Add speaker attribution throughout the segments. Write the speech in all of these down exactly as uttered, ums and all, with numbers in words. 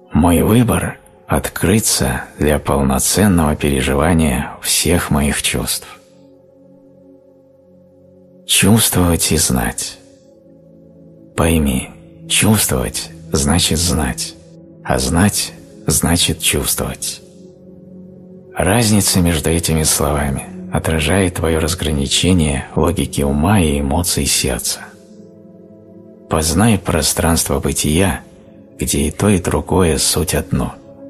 Speaker 1: Мой выбор – открыться для полноценного переживания всех моих чувств. Чувствовать и знать. Пойми, чувствовать – значит знать, а знать – значит чувствовать. Разница между этими словами отражает твое разграничение логики ума и эмоций сердца. Познай пространство бытия, где и то, и другое суть одно.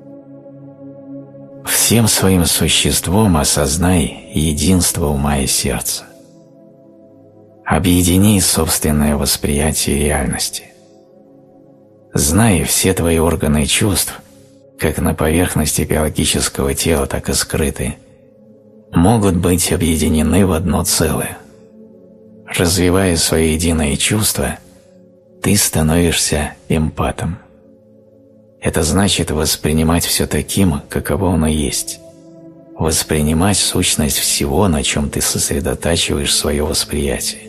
Speaker 1: Всем своим существом осознай единство ума и сердца. Объедини собственное восприятие реальности. Знай все твои органы чувств, как на поверхности биологического тела, так и скрытые, могут быть объединены в одно целое. Развивая свои единые чувства, ты становишься эмпатом. Это значит воспринимать все таким, каково оно есть, воспринимать сущность всего, на чем ты сосредотачиваешь свое восприятие.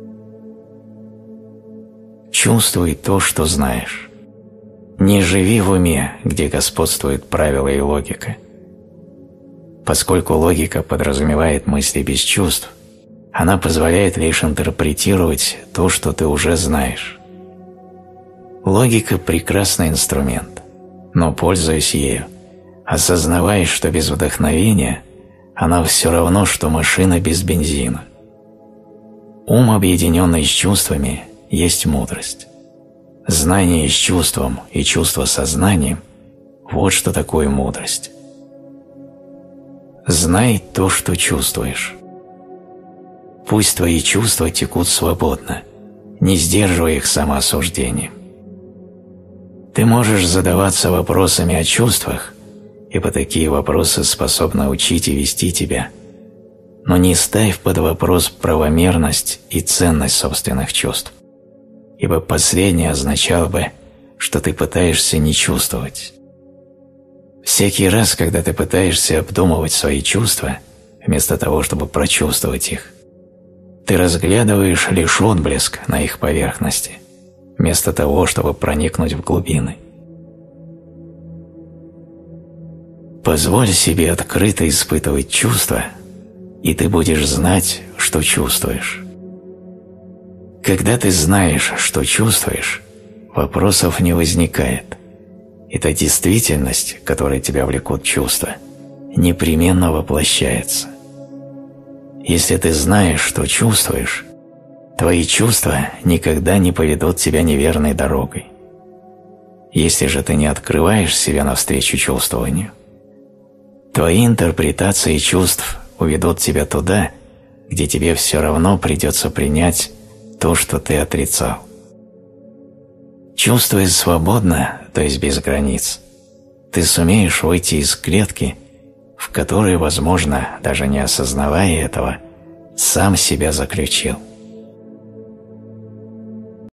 Speaker 1: Чувствуй то, что знаешь. Не живи в уме, где господствуют правила и логика. Поскольку логика подразумевает мысли без чувств, она позволяет лишь интерпретировать то, что ты уже знаешь. Логика – прекрасный инструмент, но, пользуясь ею, осознавай, что без вдохновения она все равно, что машина без бензина. Ум, объединенный с чувствами, есть мудрость. Знание с чувством и чувство со знанием – вот что такое мудрость. Знай то, что чувствуешь. Пусть твои чувства текут свободно, не сдерживая их самоосуждением. Ты можешь задаваться вопросами о чувствах, ибо такие вопросы способны учить и вести тебя, но не ставь под вопрос правомерность и ценность собственных чувств, ибо последнее означало бы, что ты пытаешься не чувствовать. Всякий раз, когда ты пытаешься обдумывать свои чувства, вместо того, чтобы прочувствовать их, ты разглядываешь лишь отблеск на их поверхности, вместо того, чтобы проникнуть в глубины. Позволь себе открыто испытывать чувства, и ты будешь знать, что чувствуешь. Когда ты знаешь, что чувствуешь, вопросов не возникает. Эта действительность, которой тебя влекут чувства, непременно воплощается. Если ты знаешь, что чувствуешь, твои чувства никогда не поведут тебя неверной дорогой. Если же ты не открываешь себя навстречу чувствованию, твои интерпретации чувств уведут тебя туда, где тебе все равно придется принять то, что ты отрицал. Чувствуя свободно, то есть без границ, ты сумеешь выйти из клетки, в которой, возможно, даже не осознавая этого, сам себя заключил.